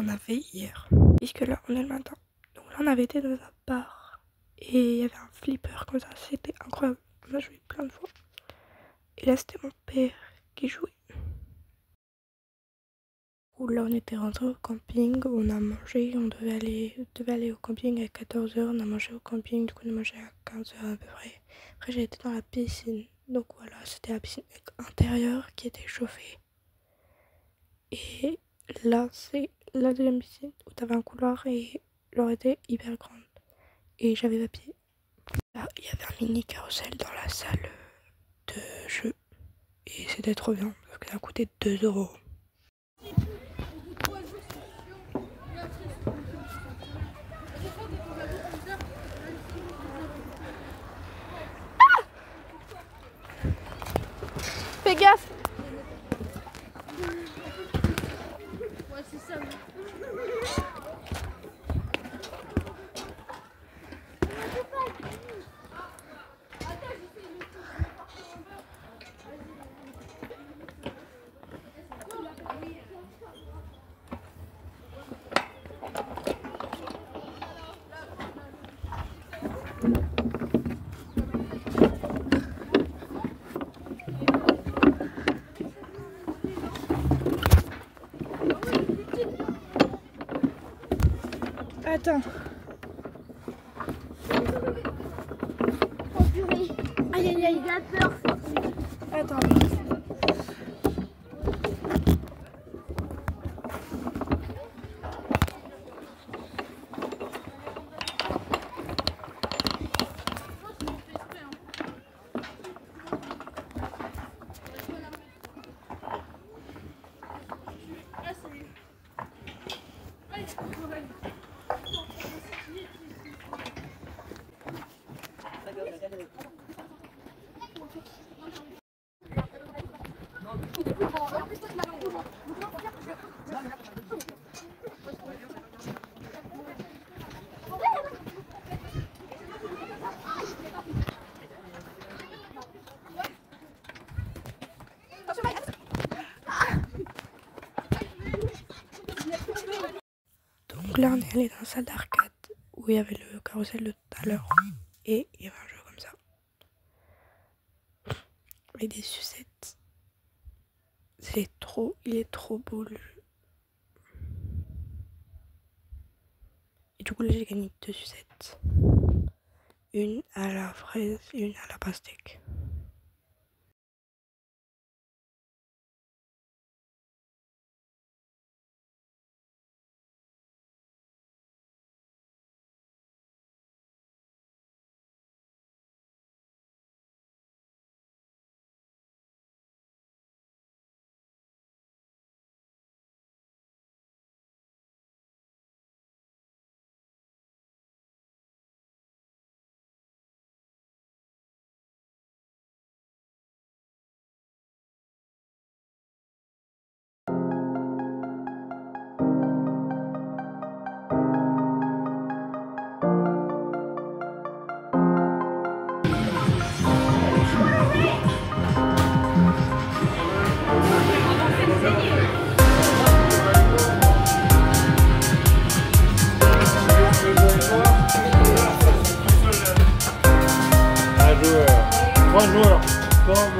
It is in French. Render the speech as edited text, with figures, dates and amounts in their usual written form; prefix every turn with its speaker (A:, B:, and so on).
A: a fait hier. Puisque là, on est le matin. Donc là, on avait été dans un bar. Et il y avait un flipper comme ça. C'était incroyable. On a joué plein de fois. Et là, c'était mon père qui jouait. Là, on était rentré au camping. On a mangé. On devait aller au camping à 14h. On a mangé au camping. Du coup, on a mangé à 15h à peu près. Après, j'ai été dans la piscine. Donc voilà, c'était la piscine intérieure qui était chauffée. Et là, c'est la deuxième piscine où t'avais un couloir et l'eau était hyper grande. Et j'avais ma pied. Là, il y avait un mini carrousel dans la salle de jeu. Et c'était trop bien parce que ça a coûté 2 €. Fais gaffe!
B: Ouais, c'est ça.
A: Attends.
B: Oh purée. Aïe aïe aïe, il a peur.
A: Attends. Donc là, on est allé dans la salle d'arcade où il y avait le carrousel de tout à l'heure. Et il y avait un jeu comme ça. Avec des sucettes. Il est trop beau le jeu. Et du coup, là, j'ai gagné 2 sucettes. Une à la fraise et une à la pastèque.
C: Un joueur, 3 joueurs.